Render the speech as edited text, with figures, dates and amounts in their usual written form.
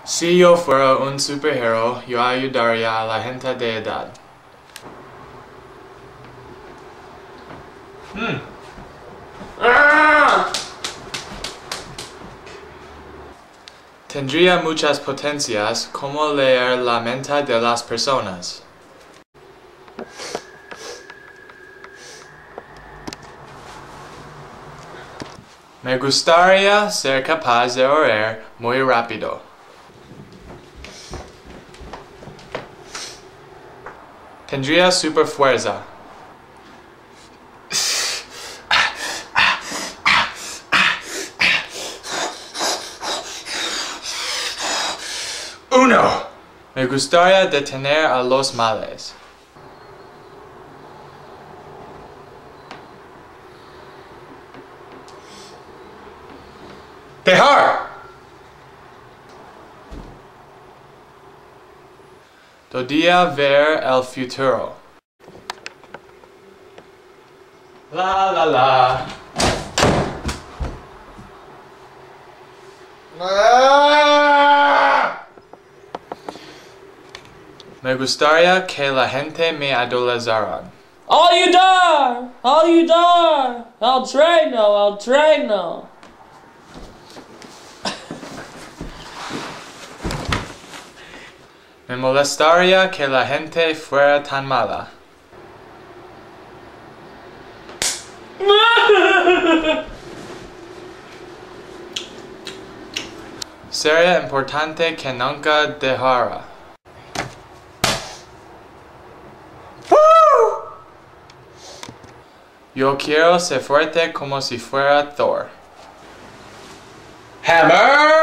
Si yo fuera un superhéroe, yo ayudaría a la gente de edad. Tendría muchas potencias, como leer la mente de las personas. Me gustaría ser capaz de oír muy rápido. Tendría super fuerza. Uno. Me gustaría detener a los males. Dejar. Podría ver el futuro. La la la. Me gustaría que la gente me idolazaran. Ayudar! Ayudar! El treno! El treno! Me molestaría que la gente fuera tan mala. Sería importante que nunca dejara. Yo quiero ser fuerte como si fuera Thor. Hammer!